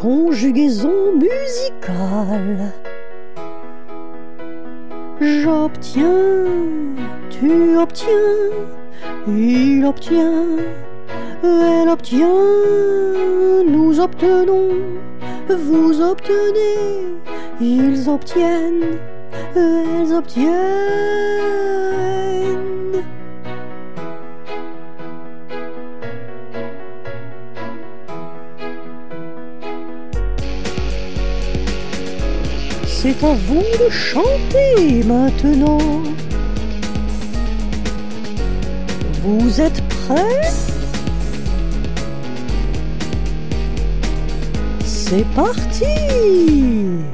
Conjugaison musicale. J'obtiens, tu obtiens, il obtient, elle obtient, nous obtenons, vous obtenez, ils obtiennent, elles obtiennent. C'est à vous de chanter maintenant. Vous êtes prêts? C'est parti!